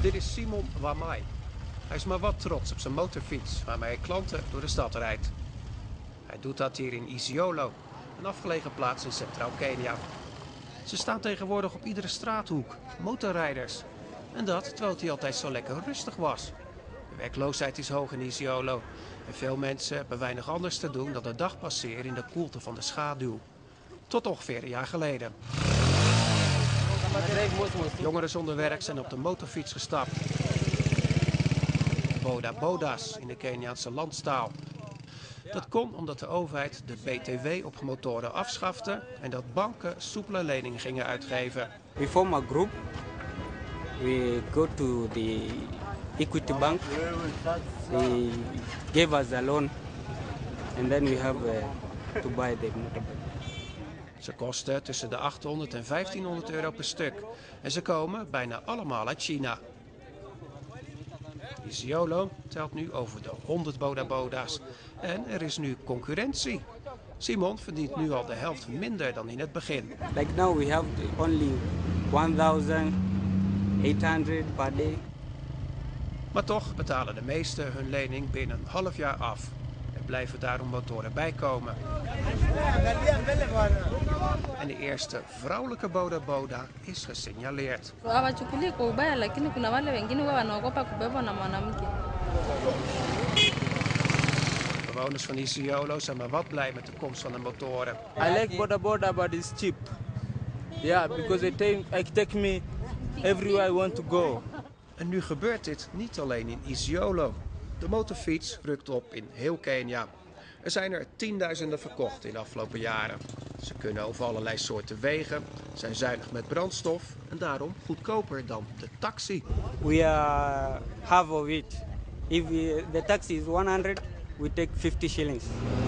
Dit is Simon Wamai. Hij is maar wat trots op zijn motorfiets waarmee hij klanten door de stad rijdt. Hij doet dat hier in Isiolo, een afgelegen plaats in Centraal Kenia. Ze staan tegenwoordig op iedere straathoek, motorrijders. En dat terwijl het hier altijd zo lekker rustig was. De werkloosheid is hoog in Isiolo en veel mensen hebben weinig anders te doen dan de dag passeren in de koelte van de schaduw. Tot ongeveer een jaar geleden. Jongeren zonder werk zijn op de motorfiets gestapt. Boda boda's in de Keniaanse landstaal. Dat kon omdat de overheid de BTW op motoren afschafte en dat banken soepele leningen gingen uitgeven. We form a group. We go to the Equity Bank. They gave us a loan and then we have to buy the motorbike. Ze kosten tussen de 800 en 1500 euro per stuk. En ze komen bijna allemaal uit China. Isiolo telt nu over de 100 boda boda's. En er is nu concurrentie. Simon verdient nu al de helft minder dan in het begin. Like now we have only 1,800 per day. Maar toch betalen de meesten hun lening binnen een half jaar af. Er blijven daarom motoren bijkomen. En de eerste vrouwelijke boda boda is gesignaleerd. Bewoners van Isiolo zijn maar wat blij met de komst van de motoren. I like boda boda, but it's cheap. Yeah, because I take me everywhere I want to go. En nu gebeurt dit niet alleen in Isiolo. De motorfiets rukt op in heel Kenia. Er zijn er tienduizenden verkocht in de afgelopen jaren. Ze kunnen over allerlei soorten wegen, zijn zuinig met brandstof en daarom goedkoper dan de taxi. We are half of it. If the taxi is 100, we take 50 shillings.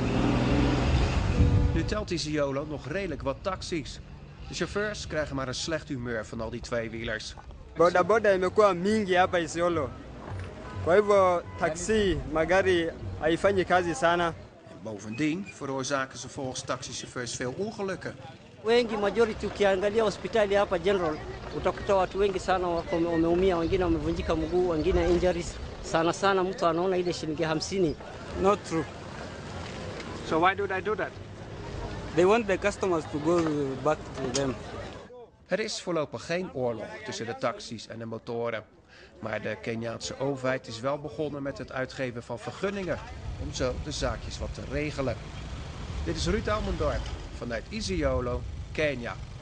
Nu telt Isiolo nog redelijk wat taxis. De chauffeurs krijgen maar een slecht humeur van al die tweewielers. Boda boda imekuwa mingi hapa Isiolo. Kwa hivyo taxi, magari haifanyi kazi sana. En bovendien veroorzaken ze volgens taxichauffeurs veel ongelukken. Wengi majority ukiangalia hospitali hapa General utakuta watu wengi sana wameumia, wengine wamevunjika mguu, wengine injuries. Sana mtu anaona ile shilingi 50. Not true. So why do they do that? They want the customers to go back to them. Er is voorlopig geen oorlog tussen de taxis en de motoren. Maar de Keniaanse overheid is wel begonnen met het uitgeven van vergunningen om zo de zaakjes wat te regelen. Dit is Ruud Almendorp vanuit Isiolo, Kenia.